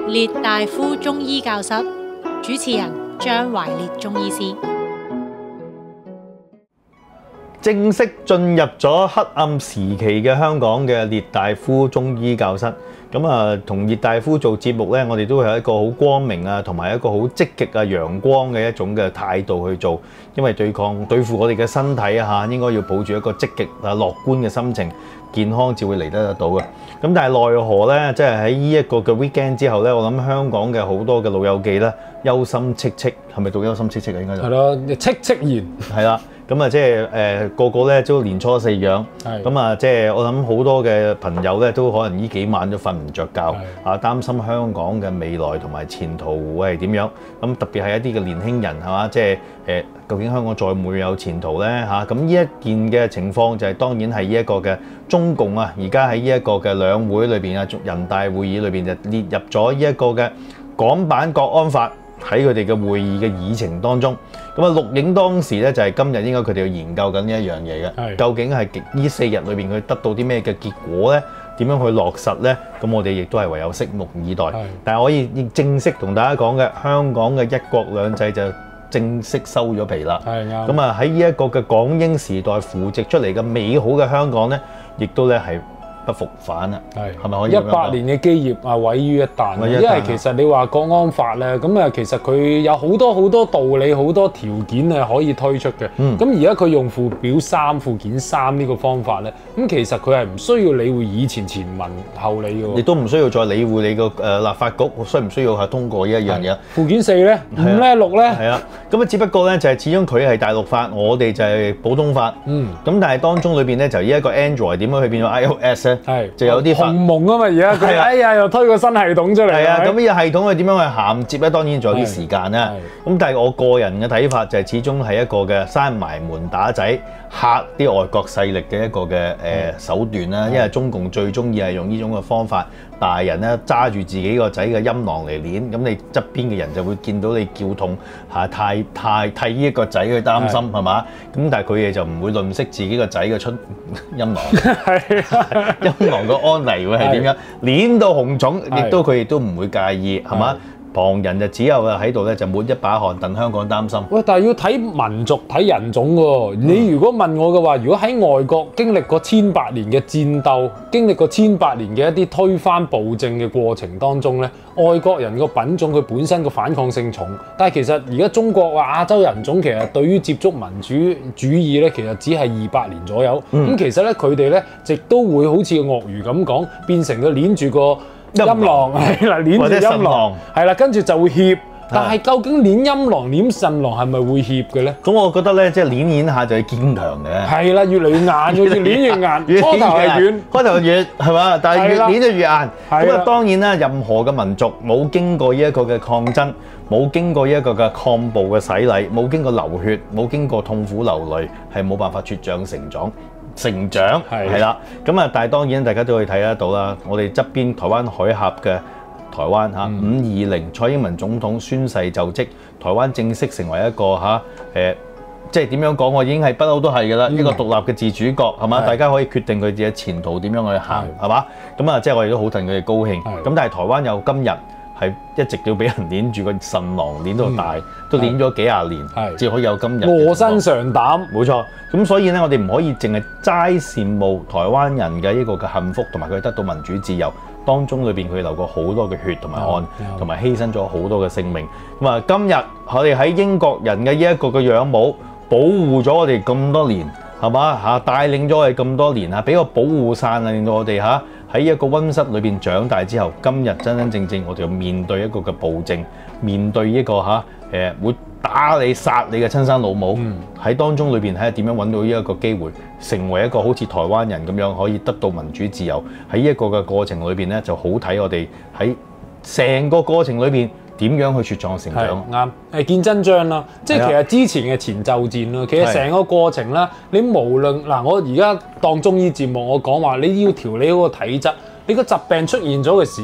列大夫中醫教室主持人張懷烈中醫師。 正式進入咗黑暗時期嘅香港嘅列大夫中醫教室，同列大夫做節目呢，我哋都係一個好光明啊，同埋一個好積極啊、陽光嘅一種嘅態度去做，因為對付我哋嘅身體啊，應該要抱住一個積極啊、樂觀嘅心情，健康至會嚟得到嘅。咁但係奈何呢？即係喺呢一個嘅 weekend 之後呢，我諗香港嘅好多嘅老友記呢，憂心戚戚，係咪讀憂心戚戚啊？應該就係咯，戚戚然係啦。咁啊，即係個個咧都年初四樣，咁啊，即係我諗好多嘅朋友咧都可能呢幾晚都瞓唔着覺，啊，擔心香港嘅未來同埋前途會係點樣？咁特別係一啲嘅年輕人係嘛，即係究竟香港再唔會有前途咧嚇？咁呢一件嘅情況就係當然係呢一個嘅中共啊，而家喺呢一個嘅兩會裏邊啊，人大會議裏邊就列入咗呢一個嘅港版國安法。喺佢哋嘅會議嘅議程當中，咁啊錄影當時咧就係今日應該佢哋要研究緊呢一樣嘢嘅，究竟係呢4日裏邊佢得到啲咩嘅結果咧？點樣去落實咧？咁我哋亦都係唯有拭目以待。但係可以正式同大家講嘅，香港嘅一國兩制就正式收咗皮啦。咁啊喺呢一個嘅港英時代扶植出嚟嘅美好嘅香港咧，亦都咧係不復返啦，係咪可以 ？100年嘅基業啊，毀於一旦。因為其實你話國安法咧，咁啊其實佢有好多道理、好多條件係可以推出嘅。咁而家佢用附表3、附件3呢個方法咧，咁其實佢係唔需要理會以前前文後理嘅， 亦都唔需要再理會你個立法局需唔需要係通過呢一樣嘢。 附件4咧、5咧、6咧， 係啊，咁啊只不過咧就係始終佢係大陸法，我哋就係普通法。咁但係當中裏邊咧就呢一個 Android 點樣去變咗 iOS 咧？就有啲鴻蒙啊嘛，而家佢哎呀又推個新系統出嚟。 係啊，咁呢個系統佢點樣去銜接咧？當然仲有啲時間啦。咁但係我個人嘅睇法就係始終係一個嘅閂埋門打仔嚇啲外國勢力嘅一個嘅手段啦。因為中共最中意係用呢種嘅方法，大人咧揸住自己個仔嘅陰囊嚟攣，咁你側邊嘅人就會見到你叫痛嚇，太替呢一個仔去擔心係嘛？咁但係佢哋就唔會吝嗇自己個仔嘅出陰囊，陰囊個安危會係點樣？攣到紅腫，亦都佢亦都唔會介意係嘛？旁人就只有喺度咧就抹一把汗，戥香港擔心。 喂，但係要睇民族睇人種喎。你如果問我嘅話，如果喺外國經歷過1800年嘅戰鬥，經歷過1800年嘅一啲推翻暴政嘅過程當中咧，外國人個品種佢本身個反抗性重，但係其實而家中國亞洲人種其實對於接觸民主主義咧，其實只係200年左右。咁其實咧佢哋咧亦都會好似鱷魚咁講，變成佢捏住個陰囊係啦，捏住陰囊係啦，跟住就會怯。但係究竟捏陰囊、捏腎囊係咪會怯嘅咧？ 咁我覺得咧，即係捏下就係堅強嘅。 係啦，越嚟越硬嘅，越捏越硬。開頭係軟， 開頭軟係嘛？但係越捏就越硬。咁啊，當然啦，任何嘅民族冇經過呢一個嘅抗爭，冇經過呢一個嘅抗暴嘅洗禮，冇經過流血，冇經過痛苦流淚，係冇辦法茁壯成長係啦，咁啊，但係當然大家都可以睇得到啦。我哋側邊台灣海峽嘅台灣嚇520，蔡英文總統宣誓就職，台灣正式成為一個即係點樣講？我已經係不嬲都係㗎啦，一個獨立嘅自主國係嘛？大家可以決定佢自己前途點樣去行係嘛？咁啊，即係我哋都好戥佢哋高興。咁但係台灣有今日係一直要俾人捏住個腎囊捏到大，都捏咗幾廿年，至可以有今日。 臥薪嘗膽， 冇錯。咁所以咧，我哋唔可以淨係齋羨慕台灣人嘅呢個嘅幸福，同埋佢得到民主自由。當中裏邊佢流過好多嘅血同埋汗，同埋犧牲咗好多嘅性命。咁啊，今日我哋喺英國人嘅呢一個嘅仰慕，保護咗我哋咁多年，係嘛嚇？帶領咗我哋咁多年啊，俾個保護傘啊，令到我哋嚇喺一個溫室裏邊長大之後，今日真正我哋要面對一個嘅暴政，面對一個會打你殺你嘅親生老母，喺當中裏邊睇下點樣揾到呢一個機會，成為一個好似台灣人咁樣可以得到民主自由。喺呢一個嘅過程裏邊咧，就好睇我哋喺成個過程裏邊點樣去茁壯成長。 啱，係見真章啦。即係其實之前嘅前奏戰啦，其實成個過程啦，你無論嗱，我而家當中醫節目，我講話你要調理嗰個體質。你個疾病出現咗嘅時間，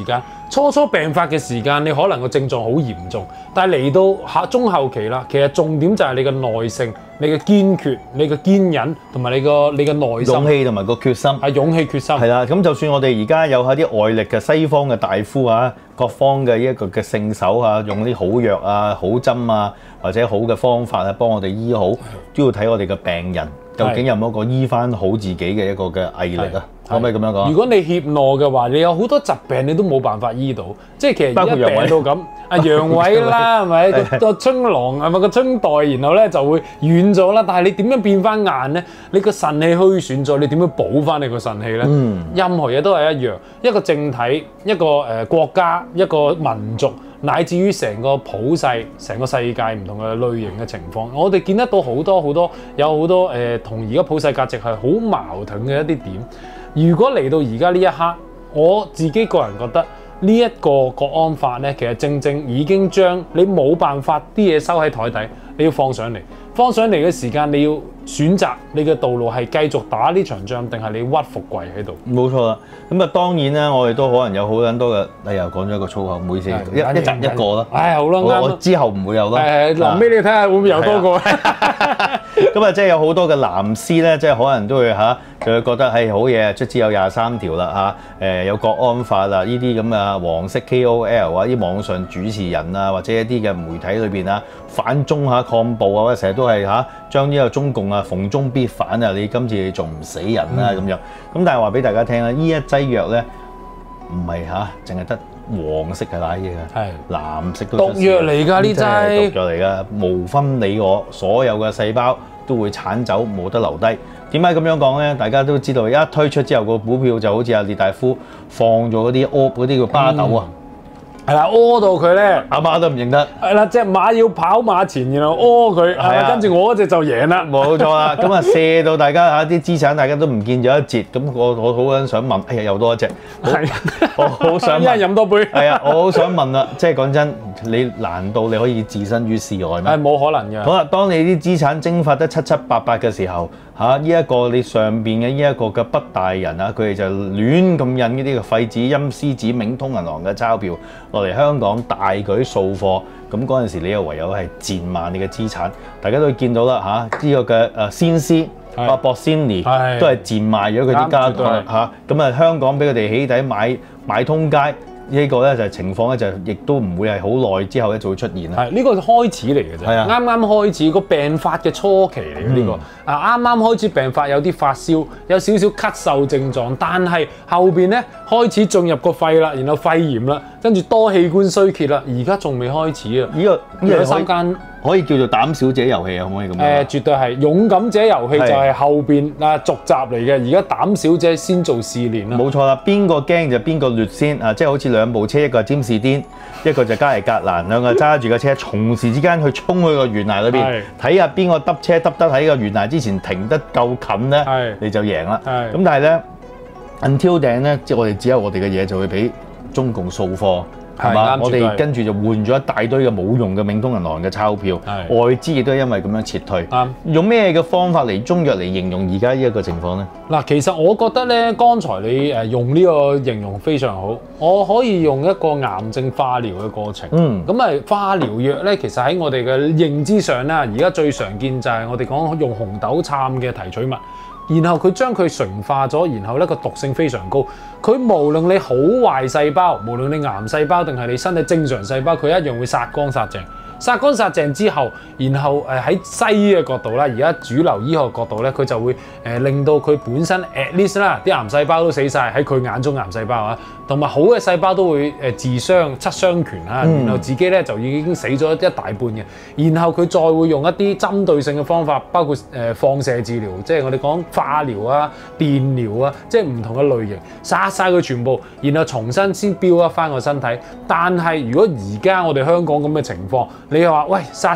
初病發嘅時間，你可能個症狀好嚴重，但係嚟到中後期啦，其實重點就係你嘅耐性、你嘅堅決、你嘅堅忍同埋你嘅耐心、 勇氣同埋個決心。 係勇氣決心。 係啦，咁就算我哋而家有下啲外力嘅西方嘅大夫啊，各方嘅一個嘅聖手啊，用啲好藥啊、好針啊，或者好嘅方法啊，幫我哋醫好，都要睇我哋嘅病人究竟有冇一個醫翻好自己嘅一個嘅毅力啊？可唔可以咁樣講？ 如果你怯懦嘅話，你有好多疾病你都冇辦法醫到，即係其實包括一病到咁，陽痿啦，係咪個春囊係咪個春袋，然後咧就會軟咗啦。但係你點樣變翻硬咧？你個腎氣虛損咗，你點樣補翻你個腎氣咧？任何嘢都係一樣，一個政體、一個國家、一個民族，乃至於成個普世、成個世界唔同嘅類型嘅情況，我哋見得到好多有好多同而家普世價值係好矛盾嘅一啲點。如果嚟到而家呢一刻，我自己個人覺得呢一個國安法呢，其實正正已經將你冇辦法啲嘢收喺台底，你要放上嚟。放上嚟嘅時間，你要選擇你嘅道路係繼續打呢場仗，定係你屈服跪喺度？ 冇錯啦。咁啊，當然啦，我哋都可能有好多嘅，你又講咗一個粗口，唔好意思，一集一個啦。 唉，好啦，啱。 我之後唔會有啦。 臨尾你睇下會唔會有多個？ 咁啊，即係有好多嘅藍絲咧，即係可能都會就會覺得係好嘢，卒之有23條啦有國安法啦，呢啲咁啊黃色 KOL 啊，啲網上主持人啊，或者一啲嘅媒體裏邊反中抗暴啊，成日都係將呢個中共逢中必反啊！你今次你仲唔死人啊咁樣？咁但係話俾大家聽啦，呢一劑藥咧唔係淨係得黃色嘅奶嘢嘅，係藍色都毒藥嚟㗎，呢劑毒藥嚟㗎，無分你我，所有嘅細胞都會剷走，冇得留低。點解咁樣講咧？大家都知道，一推出之後個股票就好似阿列大夫放咗嗰啲嗰啲叫巴豆啊。 係啦，屙到佢咧， 阿媽都唔認得。 係啦，隻馬要跑馬前，然後屙佢，係啊，跟住我嗰隻就贏啦。 冇錯啦，咁啊射到大家啲資產，大家都唔見咗一截。咁我好想問，哎呀又多一隻，我好想一人飲多杯。係啊，我好想問啦，即係講真，你難道你可以置身於事外咩？ 係冇可能嘅。 好啦，當你啲資產蒸發得七七八八嘅時候，呢一個你上邊嘅呢一個嘅北大人佢哋就亂咁印呢啲嘅廢紙、陰司紙、冥通銀行嘅鈔票落嚟香港大舉掃貨，咁嗰陣時你又唯有係賤賣你嘅資產。大家都見到啦呢個嘅先師阿博先尼都係賤賣咗佢啲家當咁啊香港俾佢哋起底買通街。呢個咧就係情況咧，就亦都唔會係好耐之後咧就會出現啦。 係呢個開始嚟嘅啫，啱啱開始個病發嘅初期嚟嘅呢個。啱啱開始病發有啲發燒，有少少咳嗽症狀，但係後邊咧開始進入個肺啦，然後肺炎啦，跟住多器官衰竭啦，而家仲未開始啊！呢個三間可以叫做膽小者遊戲啊，可唔可以咁講？ 絕對係勇敢者遊戲就係後邊續集嚟嘅，而家膽小者先做試練啦。 冇錯啦，邊個驚就邊個劣先即係好似兩部車，一個係占士甸，一個就加利格蘭，兩個揸住個車，同時之間去衝去個懸崖裏邊，睇下邊個揼車揼得喺個懸崖之前停得夠近咧，你就贏啦。咁但係咧 until then 咧，即係我哋只有我哋嘅嘢就會俾中共掃貨。係嘛？我哋跟住就換咗一大堆嘅冇用嘅冥通銀行嘅鈔票，外資亦都係因為咁樣撤退。用咩嘅方法嚟中藥嚟形容而家呢一個情況咧？ 嗱，其實我覺得咧，剛才你用呢個形容非常好。我可以用一個癌症化療嘅過程。咁化療藥咧，其實喺我哋嘅認知上咧，而家最常見就係我哋講用紅豆杉嘅提取物。然後佢將佢純化咗，然後咧個毒性非常高。佢無論你好壞細胞，無論你癌細胞定係你身體正常細胞，佢一樣會殺乾殺淨。殺乾殺淨之後，然後喺西醫嘅角度啦，而家主流醫學角度咧，佢就會令到佢本身 at least 啦，啲癌細胞都死晒喺佢眼中癌細胞啊，同埋好嘅細胞都會自傷七傷拳啊，然後自己咧就已經死咗一大半嘅，然後佢再會用一啲針對性嘅方法，包括放射治療，即係我哋講化療啊、電療啊，即係唔同嘅類型，殺晒佢全部，然後重新先 build up 翻個身體。但係如果而家我哋香港咁嘅情況，你又話喂殺晒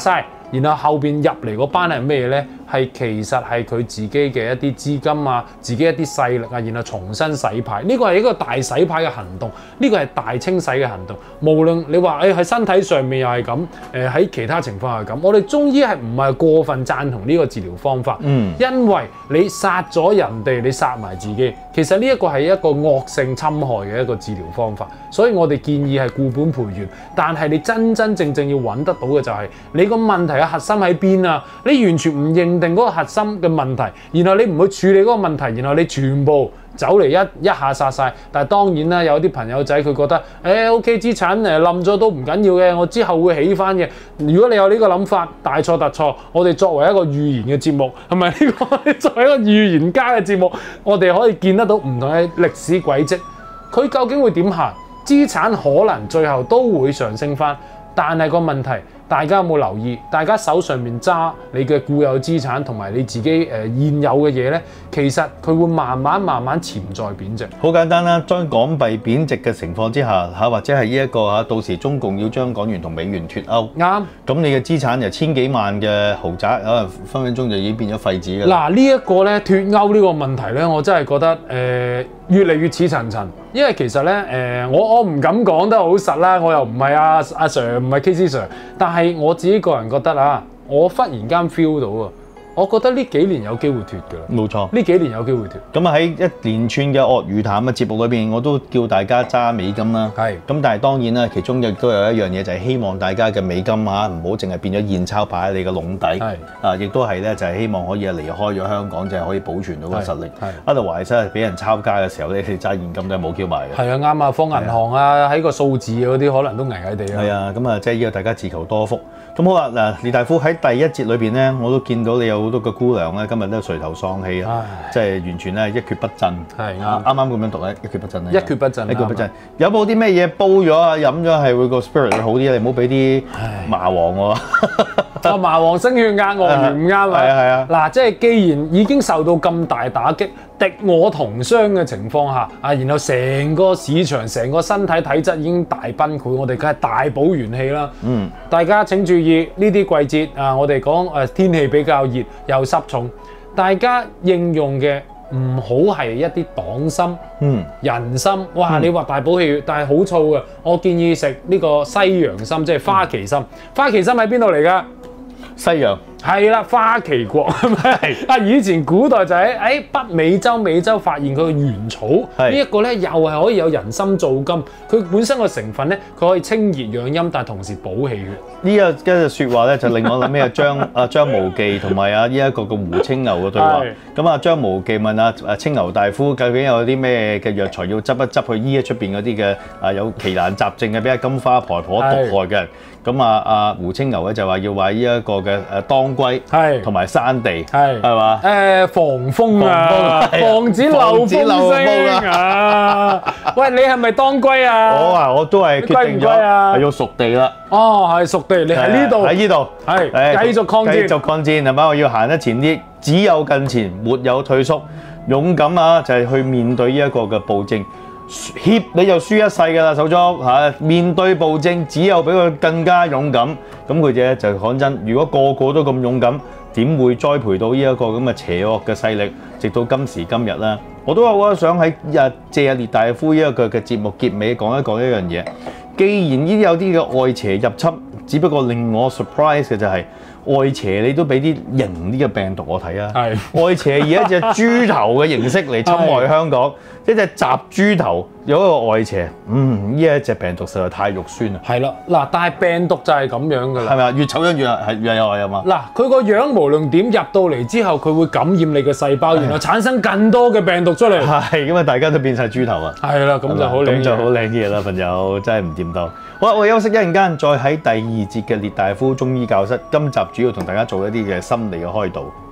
然後後邊入嚟嗰班係咩咧？係其實係佢自己嘅一啲資金啊，自己一啲勢力啊，然後重新洗牌。呢個係一個大洗牌嘅行動，呢個係大清洗嘅行動。無論你話喺身體上面又係咁，喺其他情況係咁，我哋中醫係唔係過分贊同呢個治療方法？因為你殺咗人哋，你殺埋自己，其實呢一個係一個惡性侵害嘅一個治療方法。所以我哋建議係固本培元，但係你真真正正要揾得到嘅就係你個問題嘅核心喺邊啊？你完全唔認定嗰個核心嘅問題，然後你唔去處理嗰個問題，然後你全部走嚟一下殺晒。但係當然啦，有啲朋友仔佢覺得OK 資產冧咗都唔緊要嘅，我之後會起翻嘅。如果你有呢個諗法，大錯特錯。我哋作為一個預言嘅節目，係咪呢個作為一個預言家嘅節目，我哋可以見得到唔同嘅歷史軌跡，佢究竟會點行？資產可能最後都會上升翻，但係個問題，大家有冇留意？大家手上面揸你嘅固有資產同埋你自己現有嘅嘢呢，其實佢會慢慢潛在貶值。 好簡單啦，將港幣貶值嘅情況之下或者係呢一個到時中共要將港元同美元脫鈎，啱。咁你嘅資產由千幾萬嘅豪宅，可能分分鐘就已經變咗廢紙㗎啦。嗱，呢一個呢脫鈎呢個問題呢，我真係覺得越嚟越似層層，因為其實呢，我唔敢講得好實啦，我又唔係阿 Sir， 唔係 KC Sir， 但係我自己個人覺得啊，我忽然間 feel 到啊，我覺得呢幾年有機會脫㗎啦。冇錯，呢幾年有機會脫。咁啊喺一連串嘅鱷魚潭嘅節目裏邊，我都叫大家揸美金啦。係。咁但係當然啦，其中亦都有一樣嘢就係希望大家嘅美金唔好淨係變咗現鈔擺喺你嘅籠底。係。啊，亦都係咧，就係希望可以離開咗香港，就係可以保存到個實力。係。otherwise俾人抄家嘅時候咧，你揸現金都係冇 Q 埋嘅。係啊，啱啊，放銀行啊，喺個數字嗰啲可能都危危地啊。係啊，咁啊，即係呢個大家自求多福。咁好啦，嗱，列大夫喺第一節裏邊咧，我都見到你有好多個姑娘咧，今日都垂頭喪氣啊，即係完全咧一蹶不振。係啱啱咁樣讀咧，一蹶不振咧。一蹶不振，一蹶不振。有冇啲咩嘢煲咗啊？飲咗係會個 spirit 會好啲？你唔好俾啲麻黃喎。麻黃升血壓，鱷魚唔啱啊。係啊係啊。嗱，即係既然已經受到咁大打擊，敵我同傷嘅情況下，然後成個市場、成個身體體質已經大崩潰，我哋梗係大補元氣啦。大家請注意呢啲季節啊，我哋講天氣比較熱又濕重，大家應用嘅唔好係一啲黨參、人參。哇！你話大補氣血，但係好燥嘅。我建議食呢個西洋參，即係花旗參。花旗參喺邊度嚟㗎？西洋。係啦，花旗國係咪？以前古代就喺北美洲發現佢嘅原草，呢一個咧又係可以有人參造金。佢本身個成分咧，佢可以清熱養陰，但係同時補氣血。呢一句説話咧，就令我諗起張無忌同埋呢一個個胡青牛嘅對話。咁張無忌問青牛大夫，究竟有啲咩嘅藥材要執一執去醫出邊嗰啲嘅有奇難雜症嘅，比如金花婆毒害嘅人。咁胡青牛咧就話要話呢一個嘅當歸係同埋山地係嘛？防風啊，防止漏風聲啊！喂，你係咪當歸啊？我都係決定咗係要熟地啦。哦，係熟地，你喺呢度喺呢度係繼續抗戰，繼續抗戰係嘛？我要行得前啲，只有近前，沒有退縮，勇敢就係去面對呢一個嘅暴政。協你就輸一世㗎啦，手足嚇！面對暴政，只有比佢更加勇敢。咁佢哋就講真，如果個個都咁勇敢，點會栽培到呢一個咁嘅邪惡嘅勢力，直到今時今日啦？我都好想喺借列大夫呢一個嘅節目結尾講一樣嘢。既然呢啲有啲嘅外邪入侵，只不過令我 surprise 嘅就係外邪你都俾啲型啲嘅病毒我睇啊！外邪以一隻豬頭嘅形式嚟侵害香港，一隻雜豬頭有一個外邪，呢一隻病毒實在太肉酸啦！係啦，嗱，但係病毒就係咁樣㗎啦，係咪啊？越醜樣越有害啊嘛！嗱，佢個樣無論點入到嚟之後，佢會感染你嘅細胞，然後產生更多嘅病毒出嚟。係咁啊！大家都變晒豬頭啊！係啦，咁就好靚，咁就好靚啲嘢啦，朋友真係唔掂到。好啦，我休息一陣間，再喺第二節嘅列大夫中醫教室，今集主要同大家做一啲嘅心理嘅開導。